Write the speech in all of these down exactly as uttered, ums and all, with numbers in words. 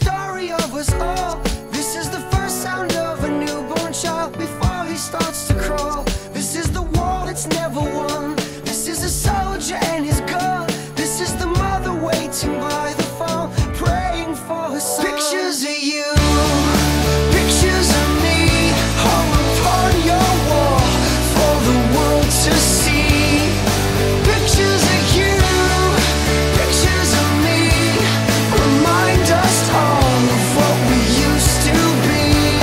story of us all. This is the first sound of a newborn child before he starts to crawl. This is the war that's never won. This is a soldier and his gun. This is the mother waiting by the phone, praying for her son. Pictures of you, pictures of me, hung upon your wall for the world to see. Pictures of you, pictures of me, remind us all of what we used to be.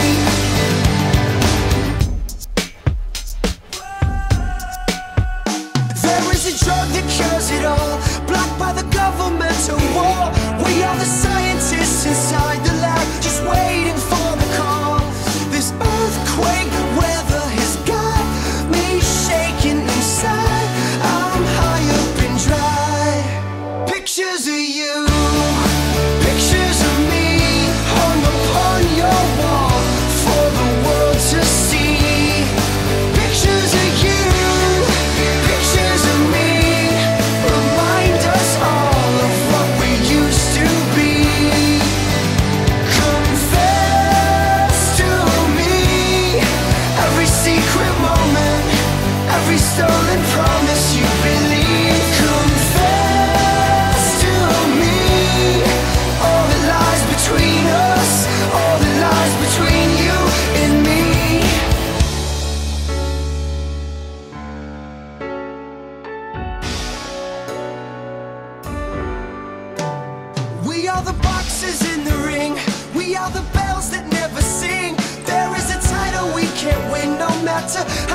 There is a drug that cures it all, blocked by the governmental war. We are the scientists inside the lab, just waiting for the call. This earthquake weather has got me shaking inside. I'm high up and dry. Pictures of you, pictures of me, hung upon your wall for the world to see. Pictures of you, pictures of me, remind us all of what we used to be. Confess to me every secret moment, every stolen promise you believe. Confess to me all that lies between us, all that lies between you and me. We are the boxes in the ring, we are the bells that never sing. There is a title we can't win, no matter how